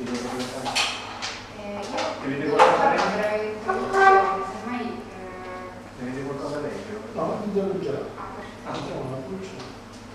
Avete qualcosa da leggere? Avete qualcosa da leggere? No, non devo già. Ah, una pulce.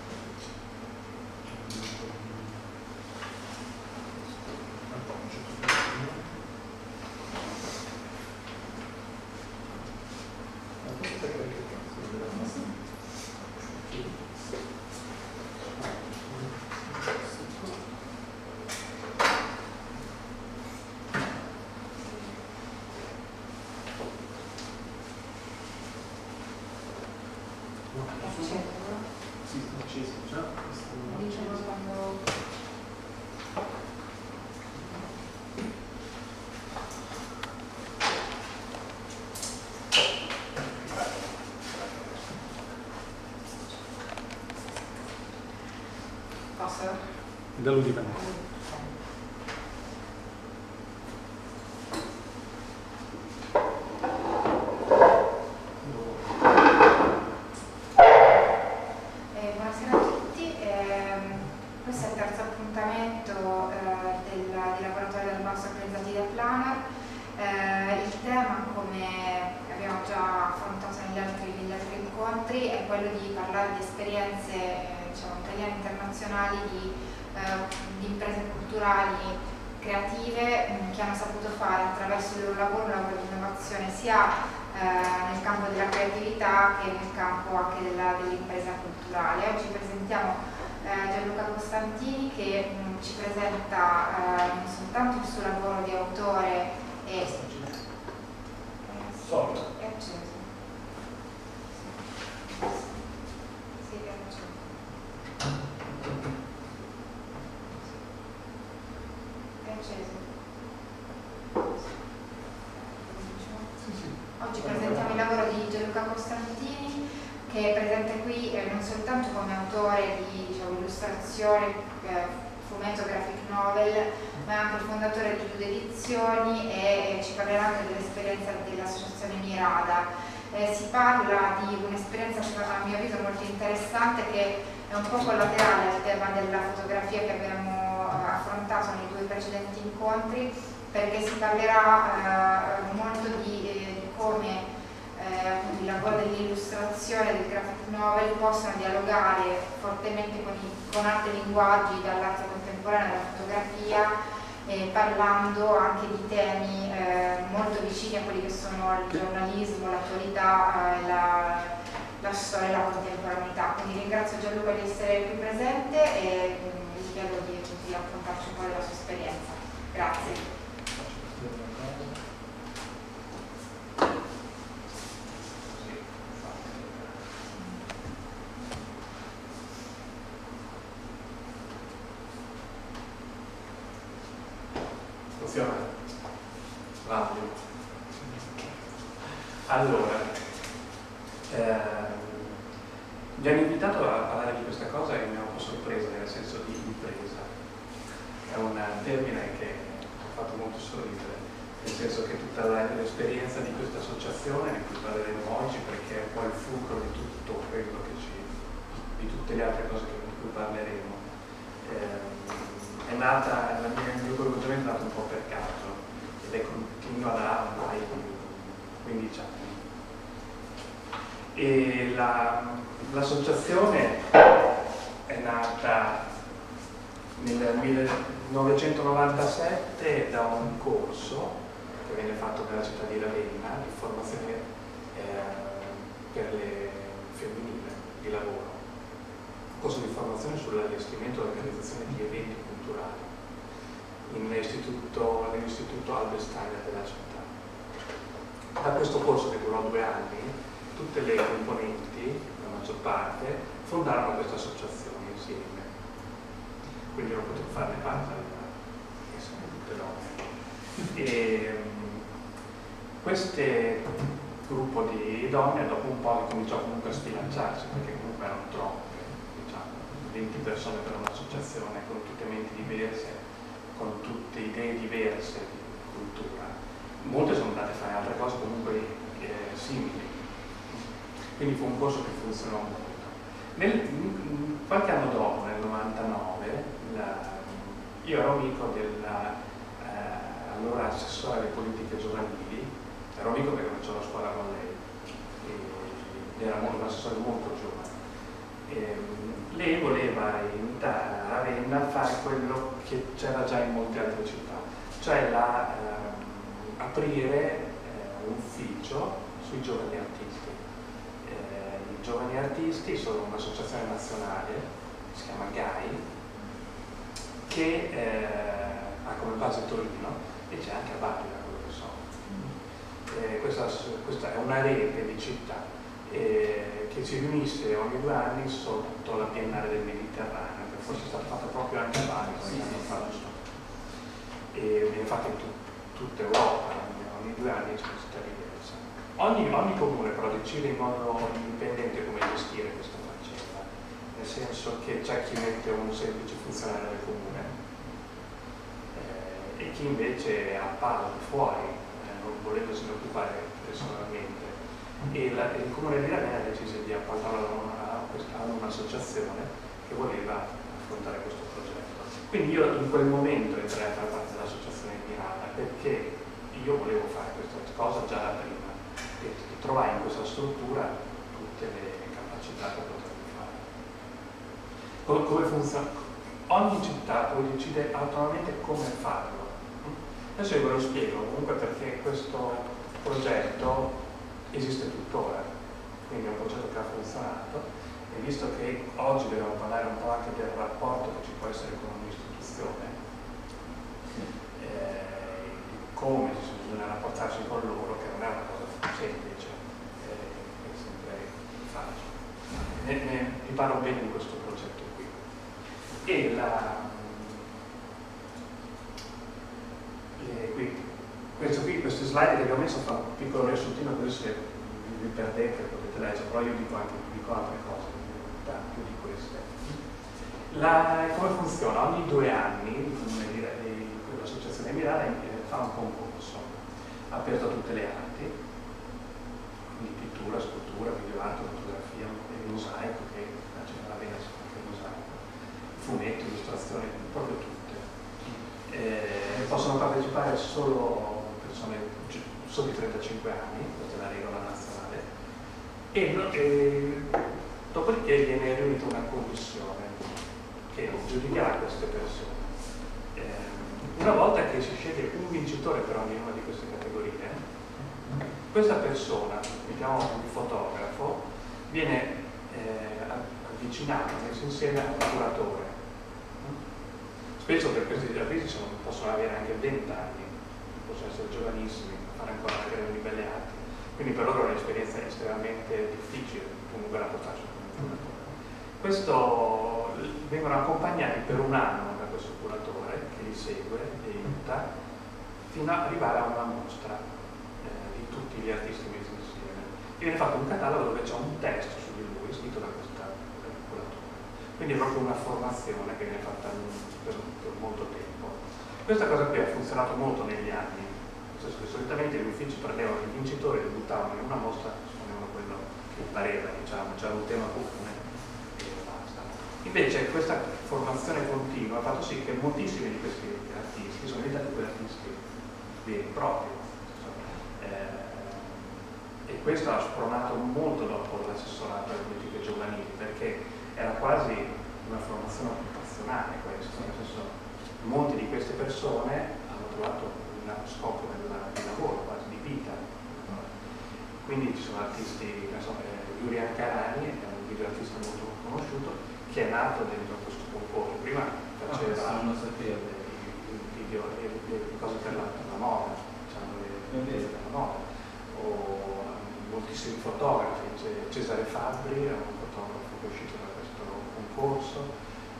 Da lui dipende. Buonasera a tutti, questo è il terzo appuntamento dei laboratori del basso organizzati da Planar. Il tema, come abbiamo già affrontato negli altri incontri, è quello di parlare di esperienze italiane e internazionali di imprese culturali creative che hanno saputo fare attraverso il loro lavoro un lavoro di innovazione sia nel campo della creatività che nel campo anche dell'impresa culturale. Oggi presentiamo Gianluca Costantini che ci presenta non soltanto il suo lavoro di autore e Solito. è acceso. Sì, è acceso. È acceso. Oggi presentiamo il lavoro di Gianluca Costantini che è presente qui non soltanto come autore di illustrazione, fumetto, graphic novel, ma è anche il fondatore di Jude Edizioni e ci parlerà anche dell'esperienza dell'associazione Mirada. Si parla di un'esperienza a mio avviso molto interessante che è un po' collaterale al tema della fotografia che abbiamo affrontato nei due precedenti incontri, perché si parlerà molto di come il lavoro dell'illustrazione e del graphic novel possono dialogare fortemente con altri linguaggi dall'arte contemporanea, dalla fotografia, parlando anche di temi molto vicini a quelli che sono il giornalismo, l'attualità, la storia e la contemporaneità. Quindi ringrazio Gianluca di essere qui presente e gli chiedo di raccontarci un po' della sua esperienza. Grazie. Funziona? Vado. Allora, mi hanno invitato a parlare di questa cosa e mi ha un po' sorpresa, nel senso di impresa. È un termine che mi ha fatto molto sorridere, nel senso che tutta l'esperienza di questa associazione, di cui parleremo oggi, perché è un po' il fulcro di tutto quello che di tutte le altre cose di cui parleremo, è nata, il mio coinvolgimento è nato un po' per caso ed è continua da ormai 15 anni. E l'associazione è nata nel 1997 da un corso che venne fatto nella città di Ravenna di formazione per le femminili di lavoro. Corso di formazione sull'allestimento e l'organizzazione di eventi culturali nell'istituto Albert Steiner della città. Da questo corso, che durò 2 anni, tutte le componenti, la maggior parte, fondarono questa associazione insieme. Quindi non potevo farne parte, essere tutte donne. E questo gruppo di donne dopo un po' cominciò comunque a sbilanciarsi, perché comunque erano troppe. 20 persone per un'associazione con tutte menti diverse, con tutte idee diverse di cultura. Molte sono andate a fare altre cose comunque simili. Quindi fu un corso che funzionò molto. Qualche anno dopo, nel 99, io ero amico allora assessore alle politiche giovanili, ero amico perché facevo la scuola con lei, era un assessore molto giovane. Lei voleva invitare a Ravenna a fare quello che c'era già in molte altre città, cioè aprire un ufficio sui giovani artisti. I giovani artisti sono un'associazione nazionale, si chiama GAI, che ha come base Torino e c'è anche a Bari, da quello che so. Questa è una rete di città che si riunisce ogni 2 anni sotto la Biennale del Mediterraneo, che forse è stata fatta proprio anche a Bari, e viene fatta in tutta Europa, ogni 2 anni c'è una città diversa. Ogni comune però decide in modo indipendente come gestire questa faccenda, nel senso che c'è chi mette un semplice funzionario del comune e chi invece appalta fuori, non volendosene occupare personalmente. E il comune di Ravenna decise di appaltarlo a un'associazione che voleva affrontare questo progetto. Quindi io in quel momento entrai a far parte dell'associazione di Milano perché io volevo fare questa cosa già da prima e trovai in questa struttura tutte le capacità che potevo fare. Come funziona? Ogni città poi decide autonomamente come farlo. Adesso io ve lo spiego comunque perché questo progetto esiste tuttora, quindi è un progetto che ha funzionato e visto che oggi dobbiamo parlare un po' anche del rapporto che ci può essere con un'istituzione, come bisogna rapportarsi con loro, che non è una cosa semplice, è sempre facile. Vi parlo bene di questo progetto qui. E queste slide che vi ho messo fa un piccolo riassuntino, così se vi perdete potete leggere, però io dico altre cose, più di queste. Come funziona? Ogni 2 anni l'associazione Milano fa un concorso aperto a tutte le arti, quindi pittura, scultura, videoarte, fotografia, mosaico, che la Ravenna si fa anche mosaico, fumetti, illustrazioni, proprio tutte. Possono partecipare solo persone sotto i 35 anni, questa è la regola nazionale, e dopodiché viene riunita una commissione che giudicherà queste persone. Una volta che si sceglie un vincitore per ognuna di queste categorie, questa persona, mettiamo un fotografo, viene avvicinato, messo insieme a un curatore. Spesso per questi artisti possono avere anche 20 anni, possono essere giovanissimi, fare ancora magari delle belle arti, quindi per loro è un'esperienza estremamente difficile comunque rapportarsi con un curatore. Vengono accompagnati per 1 anno da questo curatore che li segue, li aiuta, fino ad arrivare a una mostra di tutti gli artisti messi insieme. E viene fatto un catalogo dove c'è un testo su di lui scritto da questo curatore. Quindi è proprio una formazione che viene fatta per molto tempo. Questa cosa qui ha funzionato molto negli anni, nel senso che solitamente gli uffici prendevano il vincitore, debuttavano in una mostra, esponevano quello che pareva, diciamo, c'era un tema comune e basta. Invece questa formazione continua ha fatto sì che moltissimi di questi artisti sono diventati quegli artisti veri e propri. E questo ha spronato molto dopo l'assessorato alle politiche giovanili, perché era quasi una formazione occupazionale questo, nel senso molti di queste persone hanno trovato uno scopo di lavoro, quasi di vita. Quindi ci sono artisti, Yuri Ancarani è un videoartista molto conosciuto che è nato dentro questo concorso. Prima faceva le cose per la moda, diciamo, le per la moda, o moltissimi fotografi, Cesare Fabbri è un fotografo che è uscito da questo concorso,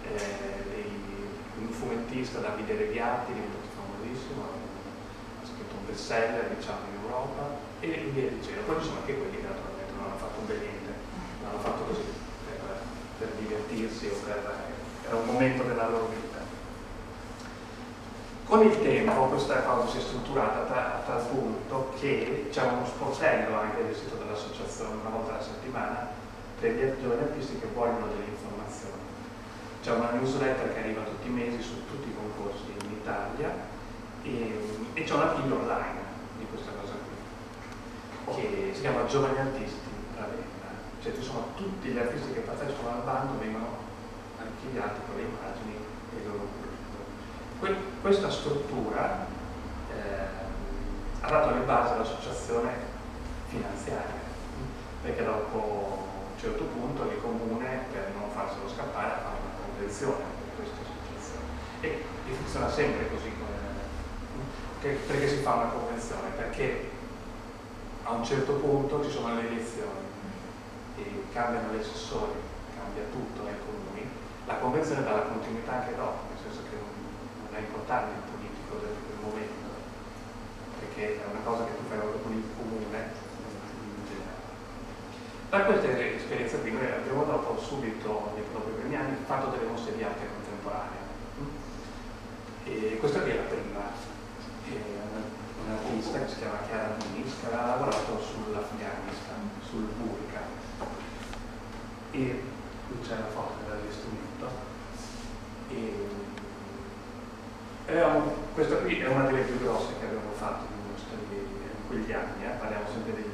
un fumettista, Davide Reghiati, diventato famosissimo, ha scritto un bestseller, diciamo, in Europa, e via dicendo. Poi ci sono anche quelli che naturalmente non hanno fatto un bel niente, l'hanno fatto così per divertirsi o era un momento della loro vita. Con il tempo questa cosa si è strutturata a tal punto che c'è uno sportello anche gestito dall'associazione una volta alla settimana per gli giovani artisti che vogliono delle informazioni. C'è una newsletter che arriva tutti i mesi su tutti i concorsi in Italia e c'è una pagina online di questa cosa qui, che si chiama Giovani Artisti Ravenna. Cioè ci sono tutti gli artisti che partecipano al bando, vengono archiviati con le immagini e i loro curriculum. Questa struttura ha dato le basi all'associazione finanziaria, perché dopo un certo punto il comune, per non farselo scappare, ha fatto una convenzione per questa associazione e funziona sempre così, perché si fa una convenzione? Perché a un certo punto ci sono le elezioni e cambiano gli assessori, cambia tutto nei comuni, la convenzione dà la continuità anche dopo, nel senso che non è importante il politico del momento, perché è una cosa che tu fai con il comune in generale. Da questa esperienza qui noi abbiamo dopo subito, dopo i primi anni, fatto delle mostre di arte contemporanea. E questa qui è la prima. Un'artista che si chiama Chiara Diniz, che aveva lavorato sull'Afghanistan, sul burqa. E qui c'è la foto dell'allestimento. Questa qui è una delle più grosse che abbiamo fatto di mostre in quegli anni, parliamo sempre del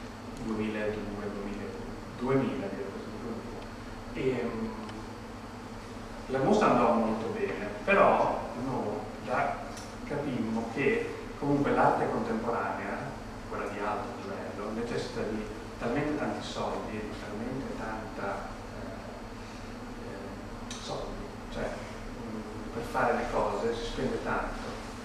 2000, e la mostra andò molto bene, però noi capimmo che comunque l'arte contemporanea, quella di alto livello, necessita di talmente tanti soldi e di talmente tanta soldi, cioè per fare le cose si spende tanto.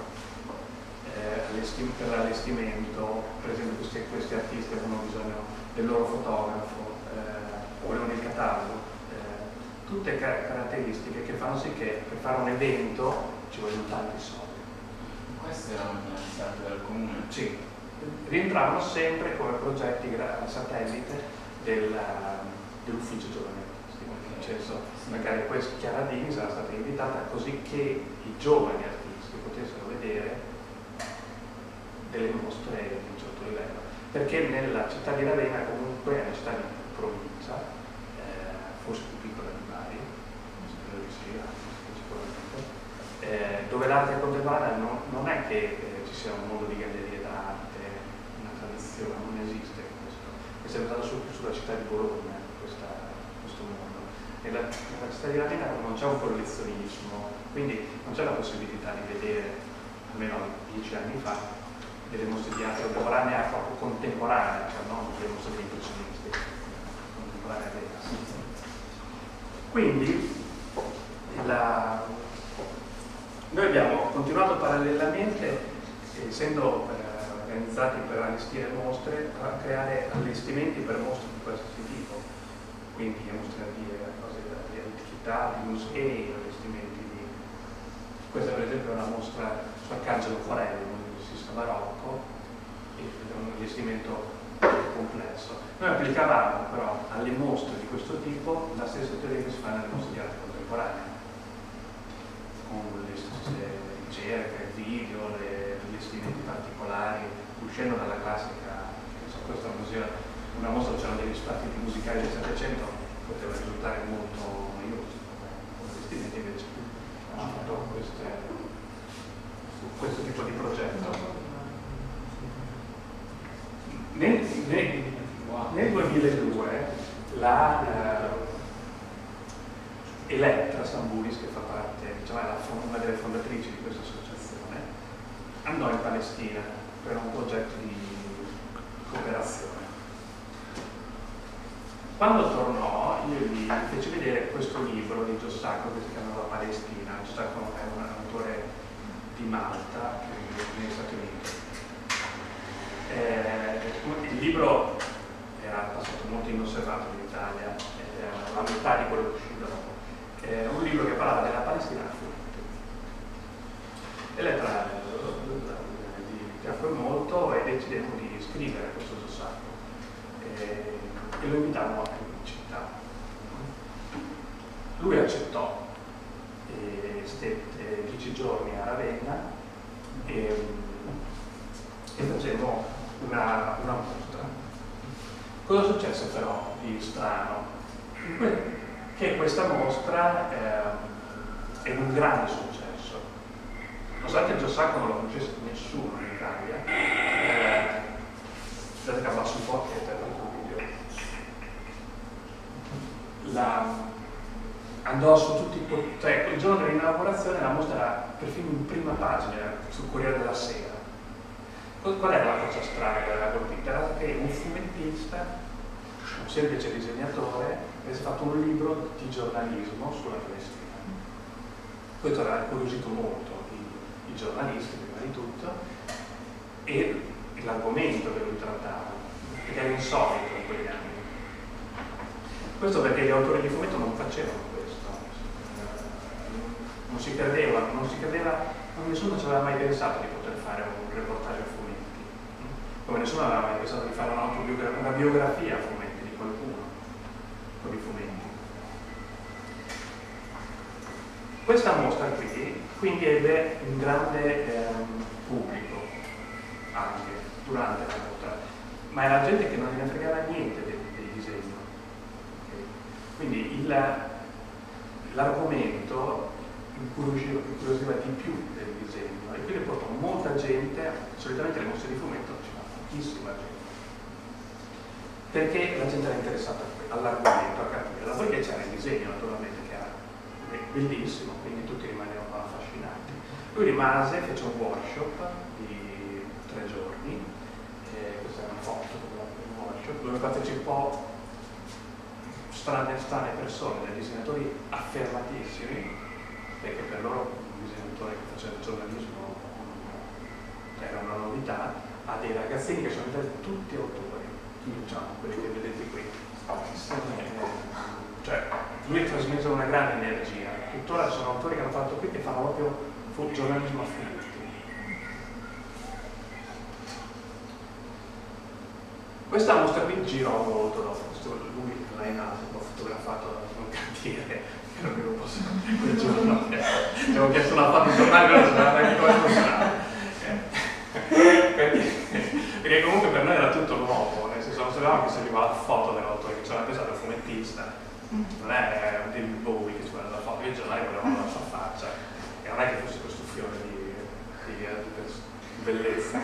Per l'allestimento, per esempio questi artisti avevano bisogno del loro fotografo, volevano il catalogo, tutte caratteristiche che fanno sì che per fare un evento ci vogliono tanti soldi. Queste erano finanziate dal comune? Sì, rientravano sempre come progetti satellite dell'ufficio giovani artisti. Nel senso, magari questa Chiara Dini sarà stata invitata così che i giovani artisti potessero vedere delle mostre di un certo livello, perché nella città di Ravenna comunque è una città di provincia, forse più piccola di Bari, credo che sia sicuramente, dove l'arte contemporanea non è che ci sia un mondo di gallerie d'arte, una tradizione, non esiste questo. Questo è basato sulla città di Bologna, questo mondo. Nella città di Ravenna non c'è un collezionismo, quindi non c'è la possibilità di vedere, almeno 10 anni fa, delle mostre di arte contemporanea proprio contemporanea, cioè non delle mostre dei impressionisti, contemporanea vera. Quindi noi abbiamo continuato parallelamente, essendo organizzati per allestire mostre, a creare allestimenti per mostre di questo tipo, quindi mostre di cose di antichità, di musei, allestimenti di... Questa per esempio è una mostra su Arcangelo Corelli, un musicista barocco, e è un allestimento complesso. Noi applicavamo però alle mostre di questo tipo la stessa teoria che si fa nelle mostre di arte contemporanea, con le ricerche, il video, gli allestimenti particolari, uscendo dalla classica. Questa è una mostra dove c'erano degli spartiti musicali del Settecento, poteva risultare molto noioso, come allestimenti invece hanno fatto questo tipo di progetto. Nel 2002 Elettra Sambulis, che fa parte, diciamo, è una delle fondatrici di questa associazione, andò in Palestina per un progetto di cooperazione. Quando tornò, io gli feci vedere questo libro di Giosacco che si chiamava Palestina. Giosacco è un autore di Malta, che vive negli Stati Uniti. Il libro era passato molto inosservato in Italia, era la metà di quello che uscì dopo. È un libro che parlava della Palestina a fumetti. Elettra gli piacque molto e decidemmo di scrivere questo Giosacco. E lo invitammo in città. Lui accettò e stette 10 giorni a Ravenna e facemmo una mostra. Cosa successe però di strano? Che questa mostra è un grande successo, nonostante il Giosacco non lo conoscesse nessuno in Italia, vedete che abbasso un po' che è per il video. Andò su tutti cioè il giorno dell'inaugurazione la mostra era perfino in prima pagina sul Corriere della Sera. Qual era la cosa strana che aveva colpito? Era che un fumettista, un semplice disegnatore, avesse fatto un libro di giornalismo sulla Palestina. Questo aveva incuriosito molto i giornalisti, prima di tutto, e l'argomento che lui trattava, perché era insolito in quegli anni. Questo perché gli autori di fumetto non facevano questo, non si credeva, nessuno ci aveva mai pensato di poter fare un reportage a fumetti, come nessuno aveva mai pensato di fare una biografia a fumetti di qualcuno, con i fumetti. Questa mostra qui quindi ebbe un grande pubblico anche durante la mostra, ma era gente che non gliene fregava niente del disegno. Quindi l'argomento incuriosiva di più del disegno e quindi portò molta gente, solitamente le mostre di fumetto ci va pochissima gente, perché la gente era interessata all'argomento, a capire, perché c'era il disegno naturalmente che era bellissimo, quindi tutti rimanevano affascinati. Lui rimase, fece un workshop di 3 giorni, questa è una foto del workshop, dove partecipò strane persone, dei disegnatori affermatissimi, perché per loro un disegnatore che faceva il giornalismo era una novità, a dei ragazzini che sono diventati tutti autori, diciamo, quelli che vedete qui. Cioè, lui trasmise una grande energia, tuttora sono autori che hanno fatto qui che fanno proprio giornalismo a fumetti. Questa mostra qui girò molto dopo, lui l'ha in alto, l'ho fotografato in un cantiere, che non me lo posso quel giorno, ci avevo chiesto una foto di giornale, però non sapeva neanche come funzionava. Perché comunque per noi era tutto nuovo, nel senso non sapevamo che serviva la foto dell'autore, che c'era pensato il fumettista, non è David Bowie che ci vuole la foto, che il giornale volevano la sua faccia, e non è che fosse questo fiore di bellezza.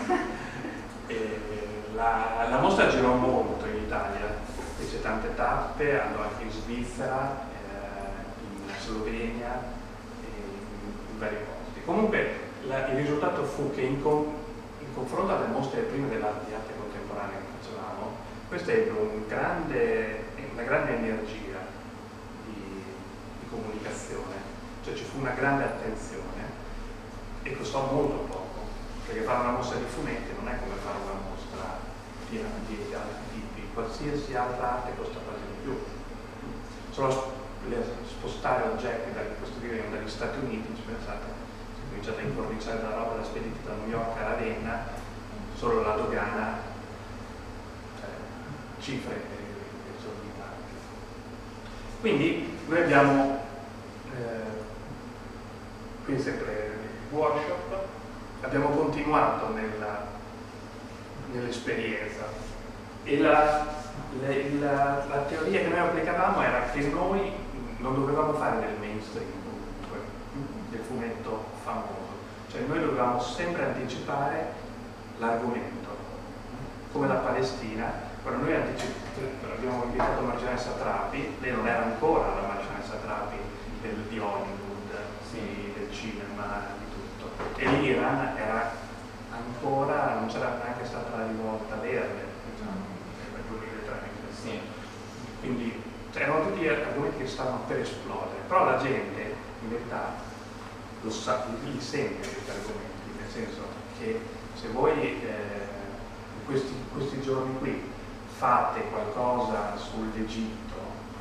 La mostra girò molto in Italia, fece tante tappe, andò anche in Svizzera, in Slovenia, in vari posti. Comunque il risultato fu che in confronto alle mostre prime dell'arte contemporanea che facevamo, questa ebbe una grande energia di comunicazione, cioè ci fu una grande attenzione e costò molto poco, perché fare una mostra di fumetti non è come fare una mostra piena di altri tipi, qualsiasi altra arte costa quasi di più. Solo spostare oggetti dagli Stati Uniti, ci pensate, se cominciate a incorniciare la roba da spedita da New York a Ravenna, solo la dogana, cioè, cifre esorbitanti. Quindi noi abbiamo qui sempre il workshop, abbiamo continuato nell'esperienza e la teoria che noi applicavamo era che noi non dovevamo fare del mainstream comunque, del fumetto famoso, cioè noi dovevamo sempre anticipare l'argomento, come la Palestina. Quando noi abbiamo invitato Margianessa Trapi, lei non era ancora la Margianessa Trapi di Hollywood, del cinema, di tutto, e l'Iran era ancora, non c'era neanche stata la rivolta verde, diciamo, nel 2003. Sì. Quindi erano tutti argomenti che stavano per esplodere, però la gente in realtà li sente questi argomenti, nel senso che se voi in questi giorni qui fate qualcosa sull'Egitto,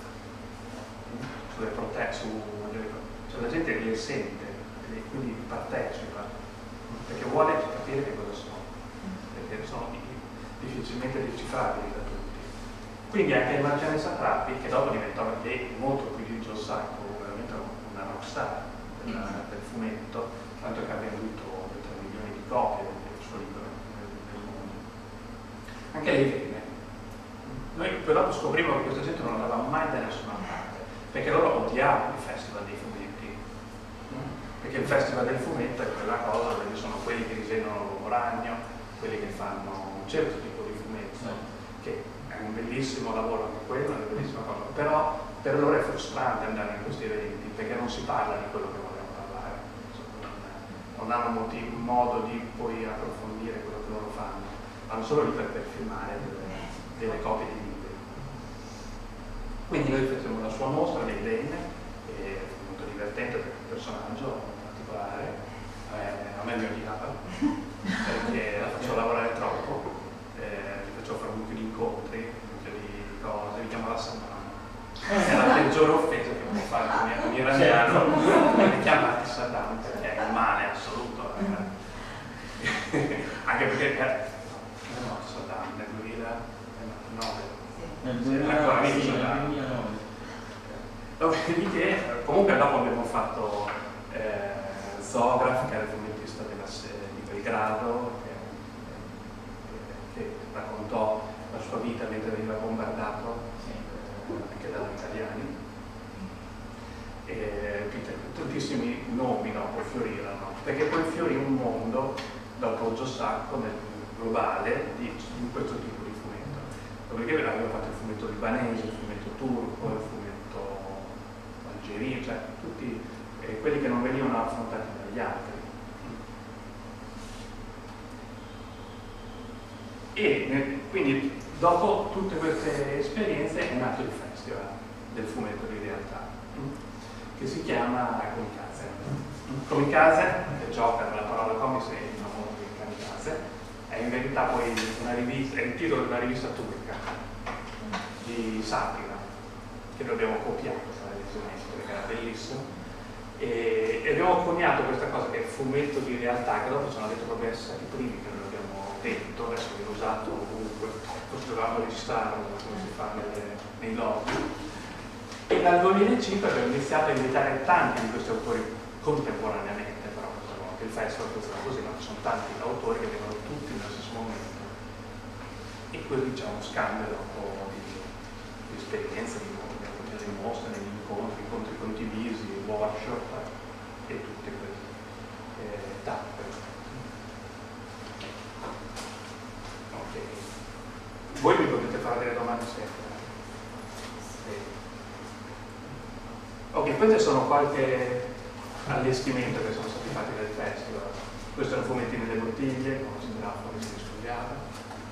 sulle proteste, cioè la gente le sente e quindi partecipa, perché vuole capire che cosa sono, perché sono difficilmente decifrabili da tutti. Quindi anche Margianessa Trapi, che dopo diventava molto più di Giosacco, veramente una rockstar del fumetto, tanto che ha venduto 3 milioni di copie del suo libro nel mondo. Anche lei venne. Noi poi dopo scoprimo che questa gente non andava mai da nessuna parte, perché loro odiavano i festival dei fumetti, perché perché il festival del fumetto è quella cosa dove ci sono quelli che disegnano l'uomo ragno, quelli che fanno un certo tipo di fumetto, che è un bellissimo lavoro anche quello, è una bellissima cosa, però per loro è frustrante andare in questi eventi perché non si parla di quello che vogliono parlare, non hanno modo di poi approfondire quello che loro fanno, vanno solo lì per filmare delle copie di libri. Quindi noi facciamo la sua mostra dei Lenne, che è molto divertente perché è un personaggio particolare, a me mi odiava perché la faccio lavorare troppo, gli faccio fare un mucchio di incontri, un mucchio di cose, mi chiamo la Saddam. È la peggiore offesa che può fare un iraniano, mi chiamarti Saddam perché è il male assoluto. Anche perché no, Saddam nel 2009. Nel 2009. Dopodiché, comunque dopo abbiamo fatto Zograf, che era il fumettista di Belgrado, che raccontò la sua vita mentre veniva bombardato anche dagli italiani. E tantissimi nomi dopo fiorirono, perché poi fiorì un mondo dopo Giosacco nel globale di questo tipo di fumetto. Dopodiché abbiamo fatto il fumetto libanese, il fumetto turco, il fumetto algerino, cioè tutti quelli che non venivano affrontati dagli altri. E quindi dopo tutte queste esperienze è nato il festival del fumetto di realtà, che si chiama Comikaze. Comikaze, che gioca nella parola comics e il famoso di Kamikaze, è in verità poi una rivista, è il titolo di una rivista turca di satira che noi abbiamo copiato perché era bellissimo, e abbiamo coniato questa cosa che è fumetto di realtà, che dopo sono detto proprio essere i primi che noi abbiamo detto, adesso viene usato ovunque, forse dovevamo registrarlo come si fa nei lobby. E dal 2005 abbiamo iniziato a invitare tanti di questi autori contemporaneamente, però questa volta il festival funziona così, ma ci sono tanti autori che vengono tutti nello stesso momento, e così c'è uno scambio dopo di esperienze, di mostre, negli incontri condivisi, workshop e tutte queste tappe. Ok. Voi mi potete fare delle domande sempre. Ok, queste sono qualche allestimento che sono stati fatti dal festival. Questo è un fumettino delle bottiglie, come si grafo che si studiava.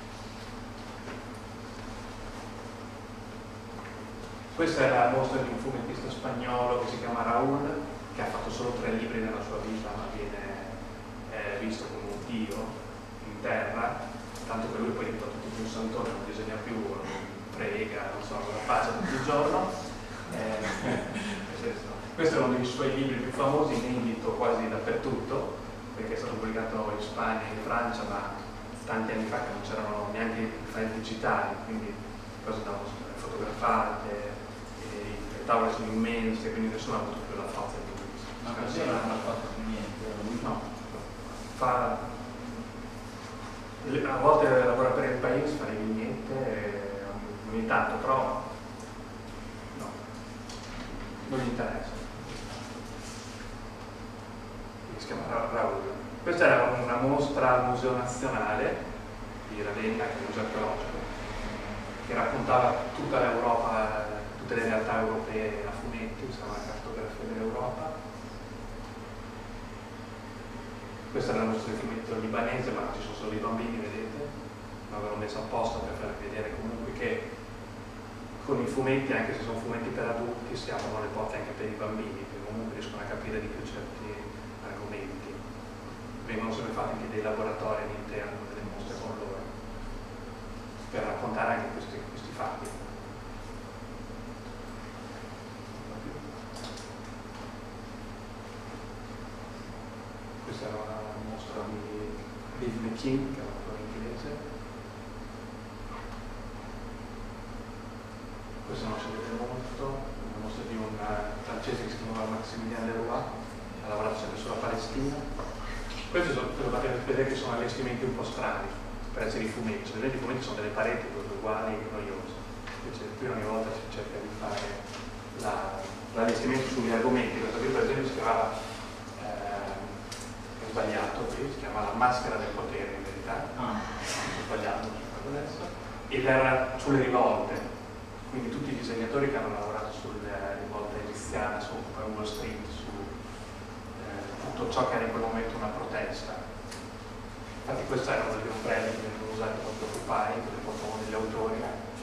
Questa è la mostra di un fumettista spagnolo che si chiama Raúl, che ha fatto solo 3 libri nella sua vita, ma viene visto come un dio in terra, tanto che lui poi è diventato tutto un santone, non disegna più, non prega, non so cosa faccia tutto il giorno. Questo è uno dei suoi libri più famosi, inedito quasi dappertutto, perché è stato pubblicato in Spagna e in Francia, ma tanti anni fa che non c'erano neanche i file digitali, quindi cose da fotografate, le tavole sono immense, quindi nessuno ha avuto più la forza di ma così non ha fatto più niente. No, a volte lavora per il paese, fa le vignette ogni tanto, però no, non gli interessa. Si chiama Raúl. Questa era una mostra al Museo Nazionale di Ravenna, che è un museo archeologico, che raccontava tutta l'Europa, tutte le realtà europee a fumetti, usava una cartografia dell'Europa. Questa è la mostra di fumetto libanese, ma ci sono solo i bambini, vedete? L'avevano messo apposta per farvi vedere comunque che con i fumetti, anche se sono fumetti per adulti, si aprono le porte anche per i bambini, che comunque riescono a capire di più certi argomenti. Vengono sempre fatti anche dei laboratori all'interno delle mostre con loro, per raccontare anche questi fatti. Questa è una mostra di Dave McKean, che è un autore inglese. Questa non si vede molto, una mostra di un francese che si chiamava Maximilien Leroy, ha lavorato sempre sulla Palestina. Questi sono, potete vedere che sono allestimenti un po' strani per essere i fumetti. Vedete, i fumetti sono delle pareti tutte uguali e noiose. Invece qui ogni volta si cerca di fare l'allestimento sugli argomenti. Questo qui per esempio si chiamava sbagliato qui, si chiama La maschera del potere in verità, ho sbagliato adesso, ed era sulle rivolte, quindi tutti i disegnatori che hanno lavorato sulle rivolte egiziane, su Wall Street, su tutto ciò che era in quel momento una protesta. Infatti queste erano delle ombrelle che venivano usate proprio Occupy, che le portavano degli autori,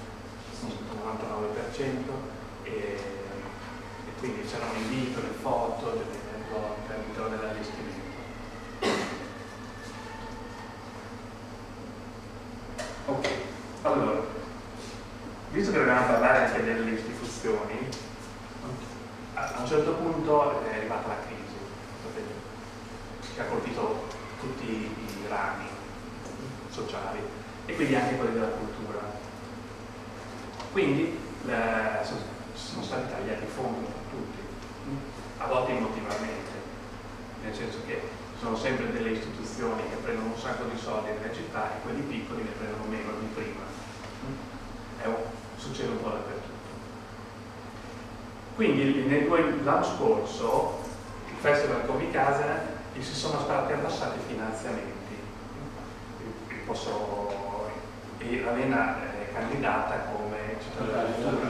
il 99%, e quindi c'erano i video, le foto, delle rivolte all'interno dell'allestimento. Ok, allora, visto che dobbiamo parlare anche delle istituzioni, a un certo punto è arrivata la crisi, che ha colpito tutti i rami sociali e quindi anche quelli della cultura. Quindi sono stati tagliati i fondi per tutti, a volte emotivamente, nel senso che sono sempre delle istituzioni che prendono un sacco di soldi nelle città e quelli piccoli ne prendono meno di prima. Succede un po' dappertutto. Quindi l'anno scorso il Festival Comicasa si sono stati abbassati i finanziamenti e Ravenna è candidata come città della cultura.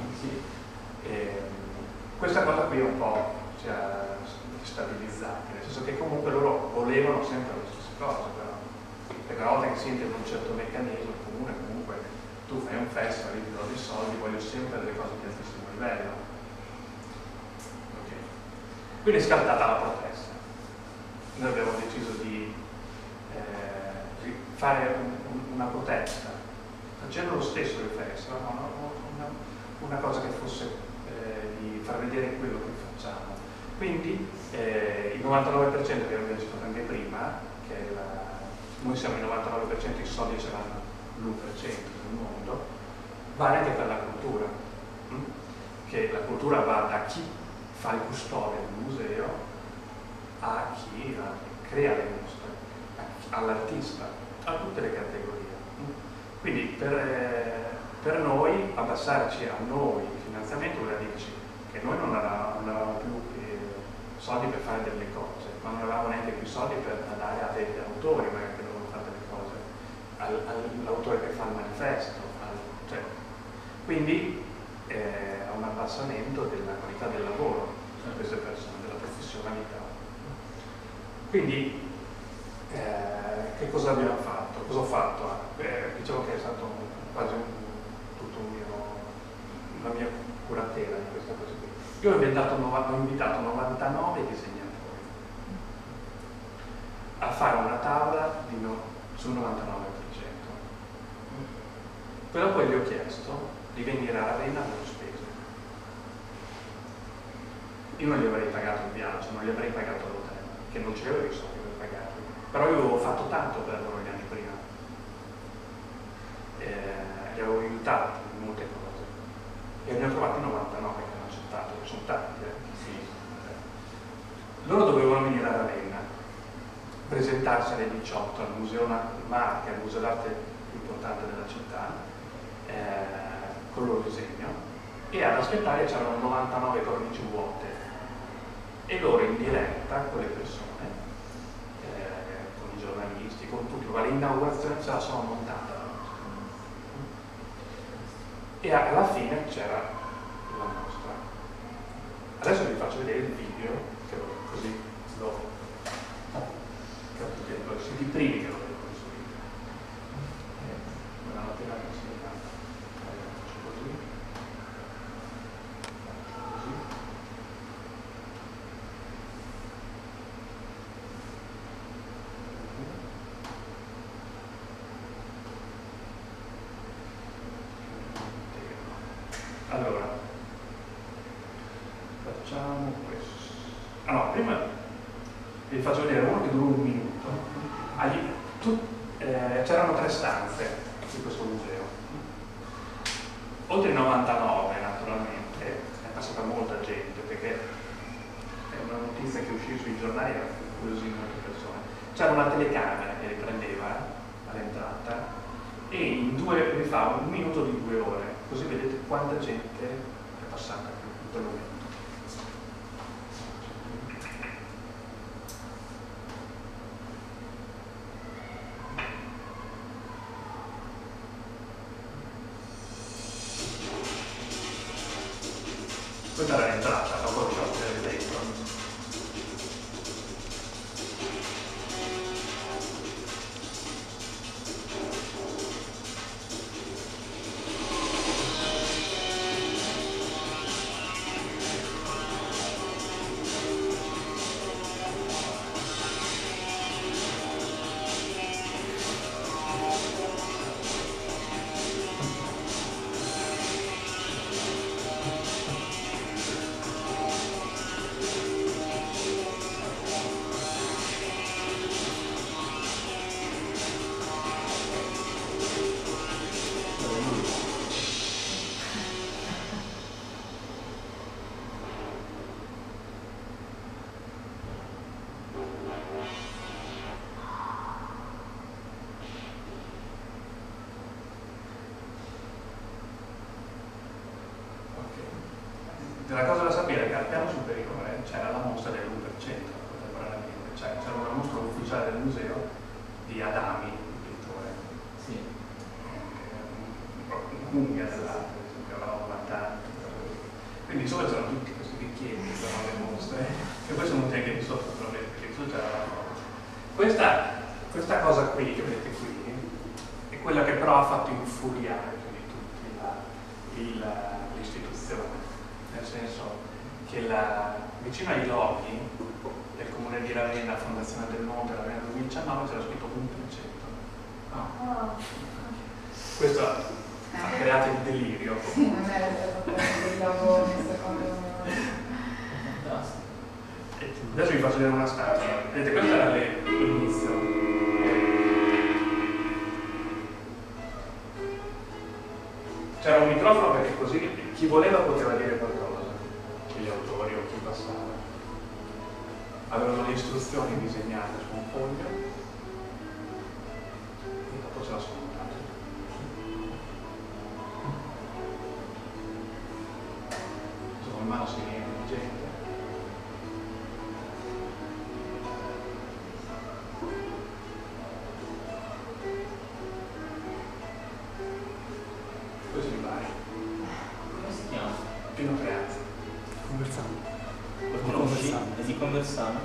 Questa cosa qui un po' ci ha stabilizzati, nel senso che comunque loro volevano sempre le stesse cose, però perché una volta che si entra in un certo meccanismo il comune comunque tu fai un festival, io ti do dei soldi, voglio sempre delle cose di altissimo livello. Okay. Quindi è scattata la protesta. Noi abbiamo deciso di fare una protesta, facendo lo stesso il festival, una cosa che fosse di far vedere quello che facciamo. Quindi il 99% che abbiamo citato anche prima, che noi siamo il 99%, i soldi ce l'hanno l'1% del mondo, vale anche per la cultura, che la cultura va da chi fa il custode del museo a chi crea le mostre, all'artista, a tutte le categorie. Quindi per noi abbassarci a noi il finanziamento vuol dire che noi non avevamo più soldi per fare delle cose, ma non avevamo neanche più soldi per dare a degli autori magari che dovevano fare delle cose, all'autore che fa il manifesto, quindi a un abbassamento della qualità del lavoro di queste persone, della professionalità. Quindi che cosa abbiamo fatto? Cosa ho fatto? Diciamo che è stato quasi tutto la mia curatela di questa cosa qui. Io ho invitato 99 disegnatori a fare una tavola sul 99%. Però poi gli ho chiesto di venire a Ravenna per spese. Io non gli avrei pagato il viaggio, non gli avrei pagato l'hotel, che non c'avevo i soldi per pagarli. Però io avevo fatto tanto per loro gli anni prima. Li avevo aiutati in molte cose. E ne ho trovati 99 che hanno accettato, che sono tanti. Sì. Loro dovevano venire a Ravenna, presentarsi alle 18 al Museo Marche, al Museo d'arte più importante della città, con il loro disegno, e ad aspettare c'erano 99 cornici vuote e loro in diretta con le persone, con i giornalisti, con tutti, l'inaugurazione ce la sono montata la nostra. E alla fine c'era la nostra. Adesso vi faccio vedere il video, che così lo capite, siete i primi che lo vedono su video. Una mattina così. Allora, facciamo questo. No, prima vi faccio vedere uno che dura un minuto. C'erano 3 stanze di questo museo. Oltre i 99, naturalmente, è passata molta gente, perché è una notizia che uscì sui giornali e era incuriosì molte persone. C'era una telecamera che riprendeva all'entrata e vi fa un minuto di 2 ore, così vedete quanta gente è passata in quel momento. Questa era l'entrata, la workshop dentro. La cosa da sapere è che al piano superiore c'era la mostra dell'1% contemporaneamente, cioè c'era una mostra ufficiale del museo di Adami, il pittore. Sì. Un'unghia dell'arte, per esempio, avevano 90 anni. Quindi sopra c'erano tutti questi bicchietti, c'erano le mostre, che poi sono venuti anche di sotto, perché di sotto c'era la cosa. Questa cosa qui che vedete qui è quella che però ha fatto infuriare più di tutti l'istituzione. Nel senso che vicino ai loghi del Comune di Ravenna, Fondazione del Monte, Ravenna 2019, c'era scritto 1%. Questo ha creato il delirio. Sì, non era il logo messo come Fantastico. Adesso vi faccio vedere una statua. Vedete, questo era l'inizio. C'era un microfono perché così chi voleva poteva dire qualcosa, gli autori o chi passava. Avevano le istruzioni disegnate su un foglio e dopo se la sono montate. Insomma, in mano si riempie di gente. Questo è il bar. Come si chiama? Pino Creazzi. Conversando. Lo conosci? È di Conversano?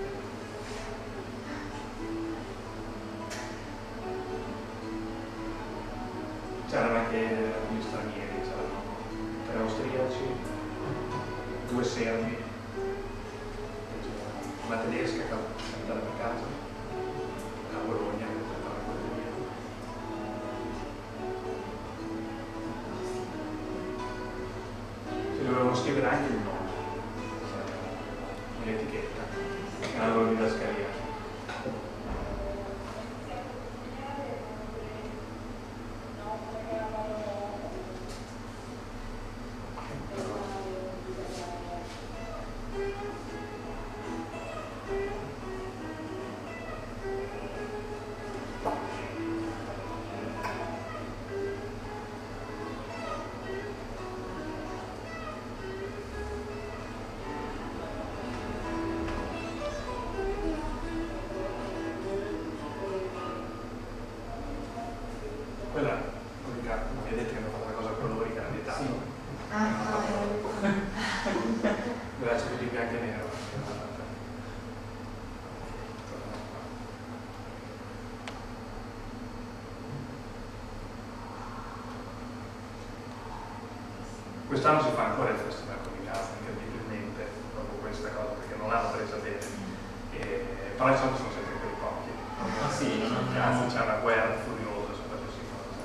C'erano anche gli stranieri, c'erano 3 austriaci, 2 serbi, una tedesca che è andata per casa, a Bologna, che è andata a Bologna. Si dovevano scrivere anche il nome, un'etichetta, nella loro didascalia. Quella, vedete che hanno fatto la cosa cronologica, l'ha editata. Sì. Grazie per il bianco e nero. Quest'anno si fa ancora il Festival Comicasa, incredibilmente, dopo questa cosa, perché non l'hanno presa bene. Però insomma sono sempre quei pochi. Ah sì, non hanno... Anzi, c'è una guerra furiosa su qualsiasi cosa.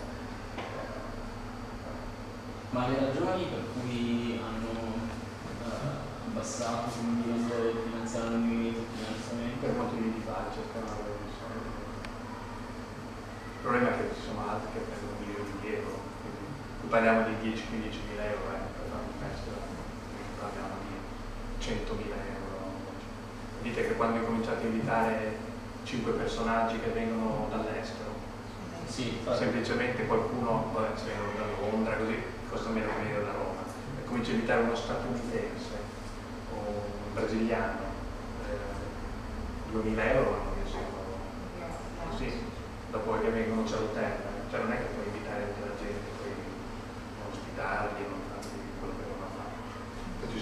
Ma le ragioni per cui hanno abbassato quindi il finanziamento Per motivi di pace, cercano di risolvere. Il problema è che ci sono altri che prendono milioni di euro, quindi qui parliamo di 10-15 mila euro per fare un festival, quindi parliamo di 100.000 euro. Dite che quando incominciate a invitare 5 personaggi che vengono dall'estero, sì, semplicemente qualcuno, se vengono da Londra, così costa meno che venire da Roma, e comincia a invitare uno statunitense o un brasiliano, 2.000 euro vanno via solo. Sì, dopo che vengono c'è l'hotel, cioè non è che puoi invitare tutta la gente, poi non ospitarli, non farli quello che devono fare. Ci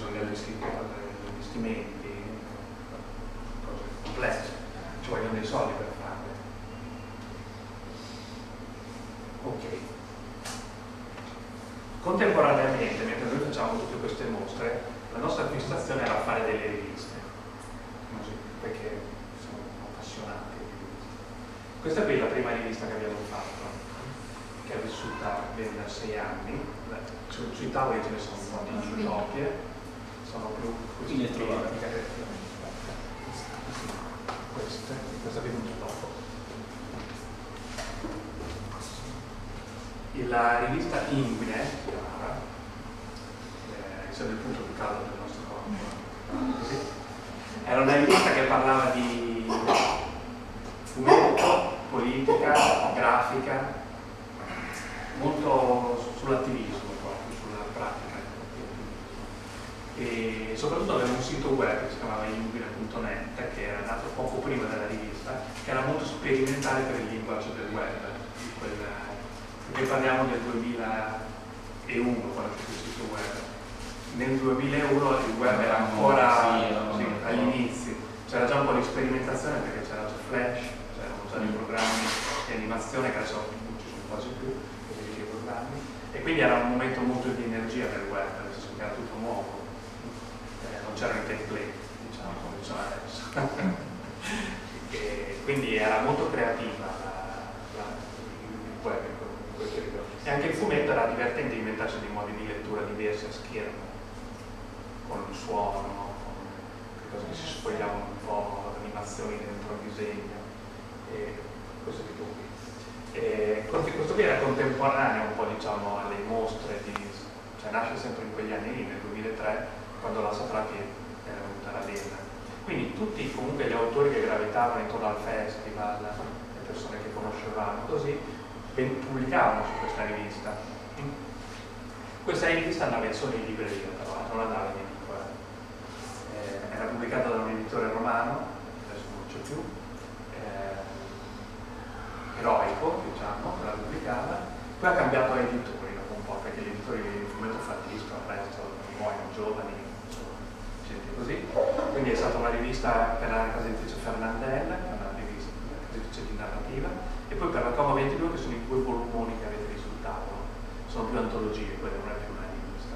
investimenti, cose complesse, ci vogliono dei soldi per farle. Ok. Contemporaneamente, mentre noi facciamo tutte queste mostre, la nostra fissazione era fare delle riviste, così, perché siamo appassionati di riviste. Questa qui è la prima rivista che abbiamo fatto, che è vissuta ben da 6 anni. Sui tavoli ce ne sono un po' di copie, sono più Qui le trovate. Questa è venuta dopo. La rivista Inguine, si chiamava, essendo il punto più caldo del nostro corpo, era una rivista che parlava di fumetto, politica, grafica, molto sull'attivismo, proprio sulla pratica. E soprattutto aveva un sito web che si chiamava inguine.net, che era nato poco prima della rivista, che era molto sperimentale per il linguaggio del web, perché parliamo del 2001 quando c'è il sito web. Nel 2001 il web era ancora così, agli inizi, c'era già un po' di sperimentazione perché c'era già Flash, c'erano già dei programmi di animazione che adesso non ci sono quasi più, dei programmi, e quindi era un momento molto di energia per il web, nel senso che era tutto nuovo, non c'erano i template, diciamo, come ci sono adesso. E quindi era molto creativa il web in quel periodo. E anche il fumetto era divertente inventarsi dei modi di lettura diversi a schermo, con il suono, con le cose che si spogliavano un po', animazioni dentro il disegno, e questo tipo qui. Questo qui era contemporaneo un po', diciamo, alle mostre, cioè nasce sempre in quegli anni lì, nel 2003, quando la Satrapi era venuta a Ravenna. Quindi tutti comunque gli autori che gravitavano intorno al festival, le persone che conoscevamo, così, pubblicavano su questa rivista. Questa rivista andava solo in libreria, però non andava in edicola. Era pubblicata da un editore romano, adesso non c'è più, eroico, diciamo, che la pubblicava. Poi ha cambiato editori dopo un po', perché gli editori di fumetto falliscono, presto, muoiono giovani, insomma, gente così. Quindi è stata una rivista per la casa editrice Fernandella, che è una rivista, una casa editrice di narrativa, e poi per la Como 22, che sono i 2 volumoni che avete lì sul tavolo. Sono più antologie, quella non è più una rivista.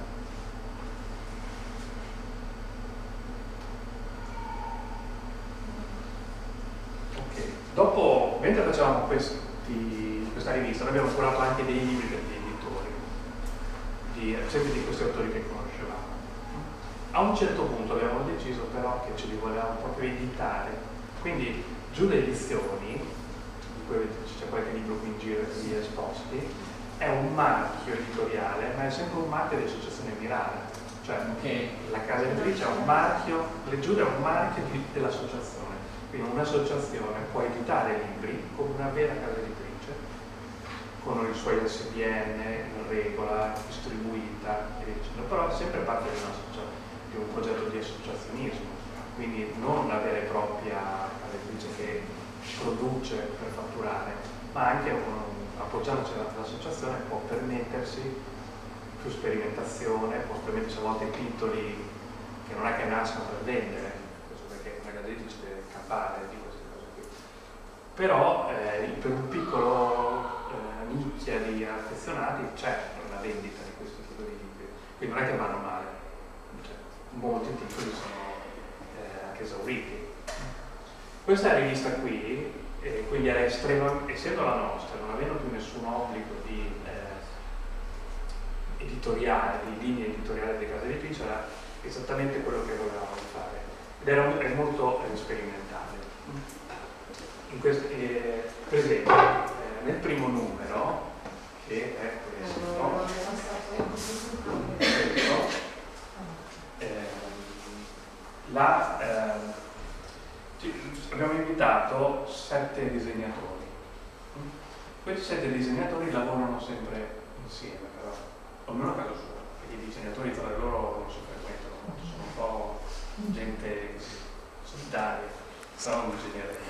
Ok, dopo, mentre facevamo questa rivista, noi abbiamo curato anche dei libri per gli editori, sempre di questi autori che conoscevamo. A un certo punto abbiamo deciso però che ce li volevamo proprio editare, quindi Giuda Edizioni, di cui c'è qualche libro qui in giro lì esposti, è un marchio editoriale, ma è sempre un marchio di Associazione Mirale. Cioè la casa editrice è un marchio, le Giuda è un marchio dell'associazione. Quindi un'associazione può editare libri come una vera casa editrice, con i suoi SBN in regola, distribuita, e via dicendo, però è sempre parte di un progetto di associazionismo, quindi non una vera e propria casa editrice che produce per fatturare, ma anche appoggiandoci all'associazione può permettersi più sperimentazione, può permettersi a volte titoli che non è che nascono per vendere, questo perché una casa editrice deve campare di queste cose qui. Però per un piccolo nicchia di affezionati c'è una vendita di questo tipo di libri, quindi non è che vanno male, cioè, molti titoli sono anche esauriti. Questa rivista qui, quindi era essendo la nostra, non avendo più nessun obbligo di editoriale, di linea editoriale di casa editrice, era esattamente quello che volevamo fare ed è molto sperimentale. Per esempio, nel primo numero, che è questo, abbiamo invitato 7 disegnatori. Questi 7 disegnatori lavorano sempre insieme, però ognuno a casa sua, perché i disegnatori tra loro non si frequentano molto, sono un po' gente solitaria, però non disegnerebbe.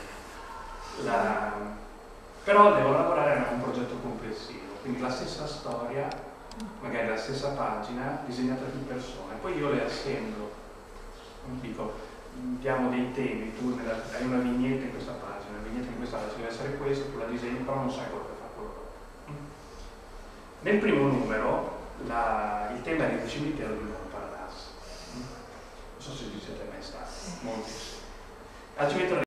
Però devono lavorare a un progetto complessivo, quindi la stessa storia, magari la stessa pagina, disegnata più persone, poi io le assemblo dico, diamo dei temi, tu hai una vignetta in questa pagina, la vignetta in questa pagina deve essere questa, tu la disegni, però non sai quello che fa quello dopo. Nel primo numero il tema era il cimitero di Montparnasse. Non so se ci siete mai stati, molti sì. Al cimitero